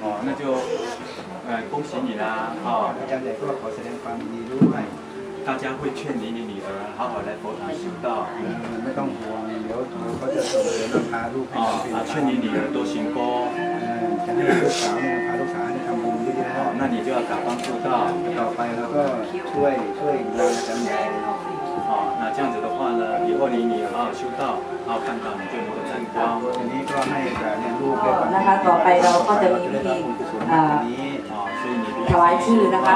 哦，那就恭喜你啦！哦， อาจารย์ใหญ่ก็ขอแสดงความยินดีด้วย大家会劝你女儿好好来佛堂修道。 ไม่ต้องห่วงเดี๋ยวเขาจะส่งเสริมเราพาลูกให้啊，劝你女儿多行功。 จะให้ลูกสาวเนี่ยพาลูกสาวให้ทำบุญเยอะๆ哦，那你就要打帮助到。 ต่อไปเราก็ช่วยงานอาจารย์ใหญ่哦，那这样子的话呢，以后你女儿好好修道，好好看到你就能够沾光。 ทีนี้ก็ให้การเรียนรู้ด้วยกันนะคะต่อไปเราก็จะมีวิธีถวายชื่อนะคะ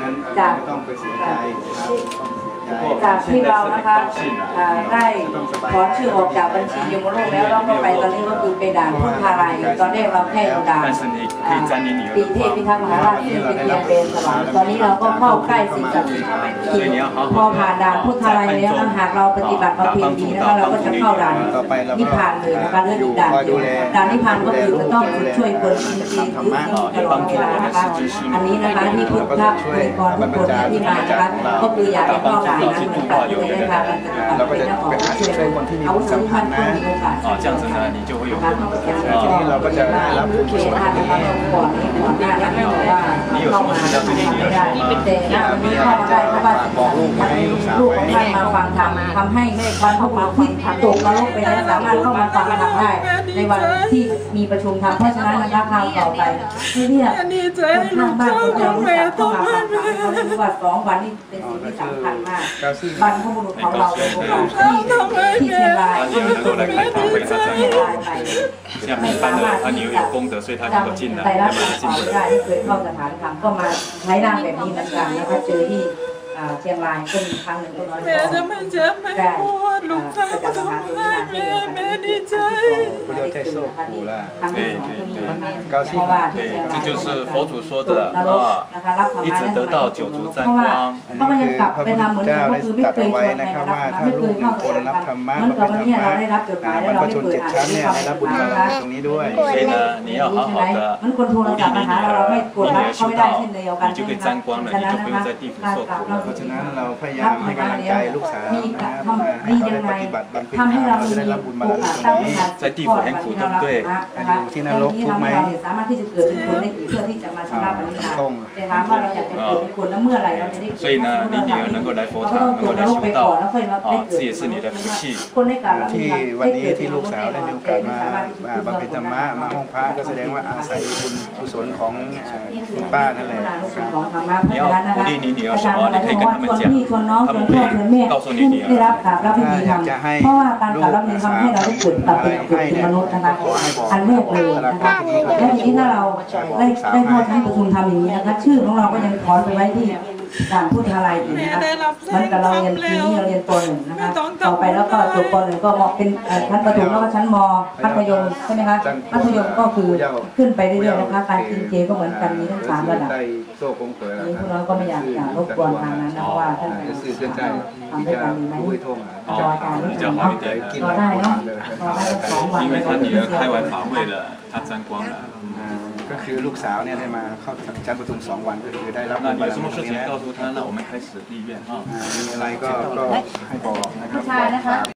จากที่เรานะคะได้ถอนชื่อออกจากบัญชียมโลกแล้วเราก็ไปตอนนี้ก็คือไปด่านพุทธาลัยตอนแรกเราแค่ด่านปีเทพพิทักษ์มหาราชที่เป็นเรียนเป็นสวรรค์ตอนนี้เราก็เข้าใกล้สิ่งศักดิ์สิทธิ์พอผ่านด่านพุทธาลัยแล้วหากเราปฏิบัติบำเพ็ญดีแล้วเราก็จะเข้าด่านนิพพานเลยนะคะเรื่องด่านเดียวด่านนิพพานก็คือจะต้องช่วยคนจริงๆตลอดเวลานะคะอันนี้นะคะที่พุทธบริกรทุกคนที่มานะคะก็คืออยากให้เข้าด่านนั้นเหมือนกันที่ได้พากันปฏิบัติเป็นเจ้าของช่วยคนที่มีบุญสัมพันธ์นะ这样子呢，你就会有功德。 ทีนี้เราก็จะได้รับบุญกุศลนี้你有什么事要对你女儿说吗？ มีเข้ามาได้เพราะว่าลูกของท่านมาฟังธรรมทำให้บรรพบุรุษที่ตกนรกไปแล้วสามารถเข้ามาฟังธรรมได้ในวันที่มีประชุมธรรมเพราะฉะนั้นนะคะคราวต่อไปที่เรียกคนข้างบ้านคนเดียวรู้จักเข้ามาฟังธรรมเขารู้ว่า2 วันนี้เป็นสิ่งที่สำคัญมากบรรพบุรุษของเราเป็นโอกาสที่เชียงราย也能够来开法会，他这样。像一般的，他你有功德，所以他能够进来， ได้รับ那么进ไม่ได้ที่เคยเข้าสถานธรรมก็มาใช้ร่างแบบนี้เหมือนกันนะคะเจอที่เชียงรายก็มีครั้งหนึ่งก็น้อยได้ประจำหาตัวนี้แม่ดีใจ这就是佛祖说的啊，一直得到9足沾光。 เพราะมันยังกลับไปทำเหมือนเดิมก็คือไม่เคยในธรรมะไม่เคยเข้าใจธรรมะเหมือนกับวันนี้เราได้รับจดหมายแล้วเราไม่เคยอ่านได้รับบุญนะคะตรงนี้ด้วย所以呢，你要好好的มันคนโทรศัพท์มาหาเราไม่กดรับเขาไม่ได้เช่นเดียวกัน你就可以沾光了，你就不用在地府受苦了。 เพราะฉะนั้นเราพยายามให้กำลังใจลูกสาวนะครับให้เขาได้ปฏิบัติบำเพ็ญธรรมเราจะได้รับบุญบารมีตรงนี้在地府很苦，对不对？ อยู่ที่นรกทุกไหมสามารถที่จะเกิดเป็นคนได้เพื่อที่จะมาชำระปณิธานแต่ถามว่าเราอยากจะเกิดเป็นคนแล้วเมื่อไหร่เราจะได้所以呢，你女儿能够来佛堂，能够来修道，这也是你的福气。 ที่วันนี้ที่ลูกสาวได้มีโอกาสมาบำเพ็ญธรรมะมาห้องพระก็แสดงว่าอาศัยบุญกุศลของคุณป้านั่นแหละ你要鼓励你女儿什么？你可以跟他们讲，他们会告诉你女儿。 ได้รับการรับพิธีธรรมเพราะว่าการรับพิธีธรรมให้เราได้เกิดเป็นมนุษย์นะคะอันแรกเลยนะคะและทีนี้ถ้าเราได้เข้าที่ประชุมธรรมอย่างนี้นะคะชื่อของเราก็ยังถอนไปไว้ที่ด่านพุทธาลัยอยู่นะคะเหมือนกับเราเรียนปีนี้เราเรียนป .1 นะคะต่อไปแล้วก็จบป .1 ก็เป็นชั้นประถมแล้วก็ชั้นม.มัธยมใช่ไหมคะมัธยมก็คือขึ้นไปเรื่อยๆนะคะการกินเจก็เหมือนกันมีทั้ง3 ระดับนี่พวกเราก็ไม่อยากจะรบกวนทางนั้นนะเพราะว่าท่านทำให้การดีไหมจอยการรู้สึกเนาะรอได้เนาะรอได้2 วัน因为他女儿开完法会了，他沾光了。 ก็คือลูกสาวเนี่ยได้มาเข้าชั้นประชุม2 วันก็คือได้รับ那你有什么事情告诉他？那我们开始立愿啊。 มีอะไรก็ให้บอกนะครับ